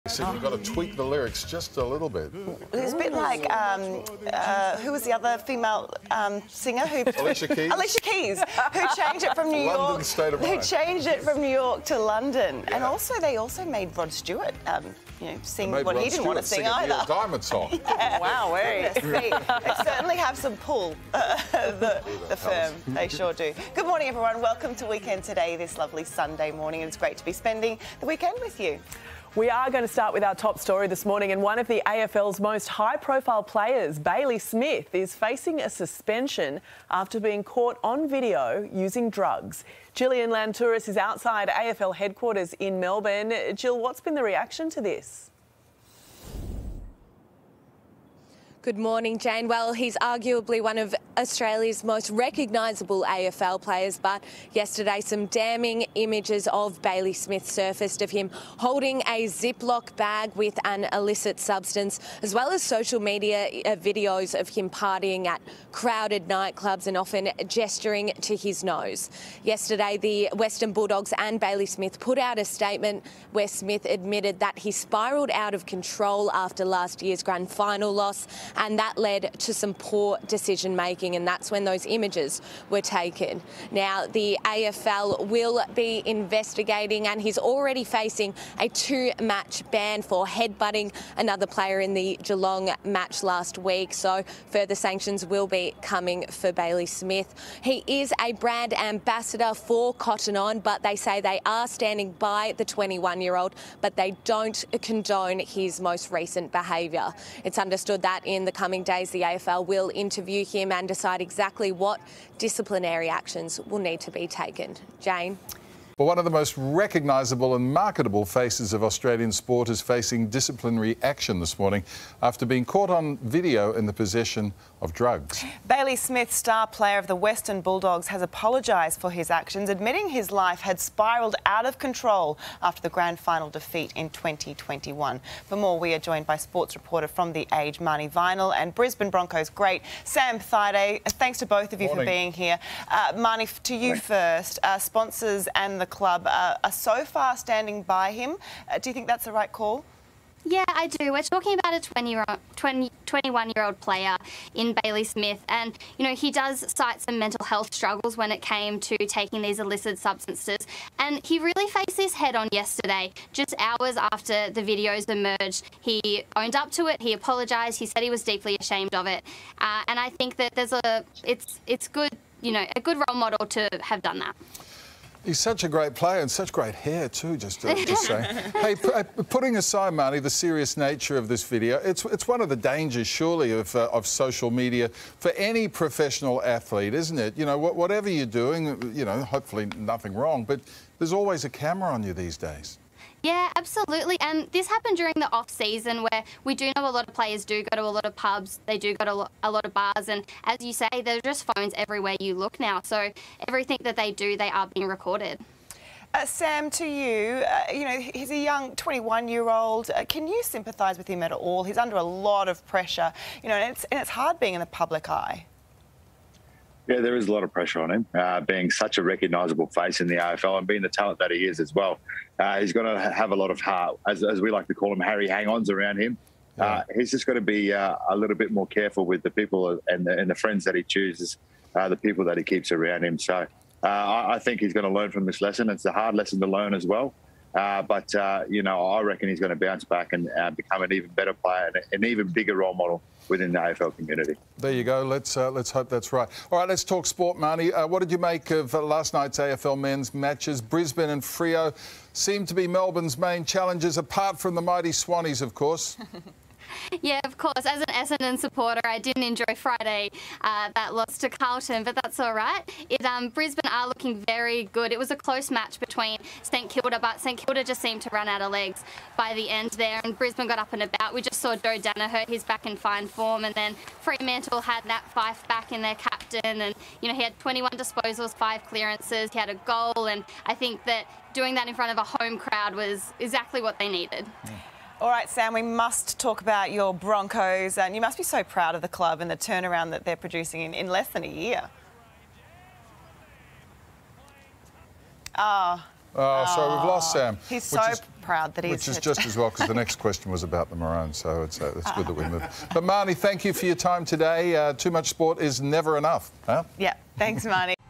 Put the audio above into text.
So you've got to tweak the lyrics just a little bit. It's a bit like, who was the other female singer? Alicia Keys. Alicia Keys, who changed it from New York. London State of Mind. Who changed it from New York to London. Yeah. And also, they also made Rod Stewart, sing what he didn't want to sing either. A Diamond song. Yeah. Wow, they certainly have some pull, the firm. They sure do. Good morning, everyone. Welcome to Weekend Today, this lovely Sunday morning. It's great to be spending the weekend with you. We are going to start with our top story this morning, and one of the AFL's most high-profile players, Bailey Smith, is facing a suspension after being caught on video using drugs. Gillian Lantouris is outside AFL headquarters in Melbourne. Jill, what's been the reaction to this? Good morning, Jane. Well, he's arguably one of Australia's most recognisable AFL players, but yesterday some damning images of Bailey Smith surfaced of him holding a Ziploc bag with an illicit substance, as well as social media videos of him partying at crowded nightclubs and often gesturing to his nose. Yesterday, the Western Bulldogs and Bailey Smith put out a statement where Smith admitted that he spiralled out of control after last year's grand final loss, and that led to some poor decision making, and that's when those images were taken. Now, the AFL will be investigating, and he's already facing a 2-match ban for headbutting another player in the Geelong match last week, so further sanctions will be coming for Bailey Smith. He is a brand ambassador for Cotton On, but they say they are standing by the 21-year-old, but they don't condone his most recent behaviour. It's understood that in the coming days, the AFL will interview him and decide exactly what disciplinary actions will need to be taken. Jane? Well, one of the most recognisable and marketable faces of Australian sport is facing disciplinary action this morning after being caught on video in the possession of drugs. Bailey Smith, star player of the Western Bulldogs, has apologised for his actions, admitting his life had spiralled out of control after the grand final defeat in 2021. For more, we are joined by sports reporter from The Age, Marnie Vinal, and Brisbane Broncos great Sam Thaiday. Thanks to both of you for being here. Marnie, to you first. Sponsors and the club are so far standing by him. Do you think that's the right call? Yeah, I do. We're talking about a 21-year-old player in Bailey Smith, and, you know, he does cite some mental health struggles when it came to taking these illicit substances, and he really faced this head-on yesterday. Just hours after the videos emerged, he owned up to it, he apologised, he said he was deeply ashamed of it, and I think that it's good, you know, a good role model to have done that. He's such a great player and such great hair too, just saying. Hey, putting aside, Marnie, the serious nature of this video, it's one of the dangers, surely, of social media for any professional athlete, isn't it? You know, whatever you're doing, you know, hopefully nothing wrong, but there's always a camera on you these days. Yeah, absolutely. And this happened during the off-season, where we do know a lot of players do go to a lot of pubs, they do go to a lot of bars, and as you say, there's just phones everywhere you look now. So everything that they do, they are being recorded. Sam, to you, you know, he's a young 21-year-old. Can you sympathise with him at all? He's under a lot of pressure, you know, and it's hard being in the public eye. Yeah, there is a lot of pressure on him, being such a recognisable face in the AFL and being the talent that he is as well. He's got to have a lot of heart, as we like to call him, Harry hang-ons around him. Yeah. He's just got to be a little bit more careful with the people and the friends that he chooses, the people that he keeps around him. So I think he's going to learn from this lesson. It's a hard lesson to learn as well. But you know, I reckon he's going to bounce back and become an even better player and an even bigger role model within the AFL community. There you go. Let's hope that's right. All right, let's talk sport, Marnie. What did you make of last night's AFL men's matches? Brisbane and Freo seem to be Melbourne's main challenges, apart from the mighty Swannies, of course. Yeah, of course. As an Essendon supporter, I didn't enjoy Friday, that loss to Carlton, but that's all right. Brisbane are looking very good. It was a close match between St Kilda, but St Kilda just seemed to run out of legs by the end there, and Brisbane got up and about. We just saw Joe Danaher, he's back in fine form, and then Fremantle had Nat Fyfe back in their captain, and, you know, he had 21 disposals, 5 clearances, he had a goal, and I think that doing that in front of a home crowd was exactly what they needed. All right, Sam, we must talk about your Broncos, and you must be so proud of the club and the turnaround that they're producing in less than a year. Oh, so we've lost Sam. He's so proud that he's... Which is just as well, because the next question was about the Maroons, so it's good that we moved. But, Marnie, thank you for your time today. Too much sport is never enough, huh? Yeah, thanks, Marnie.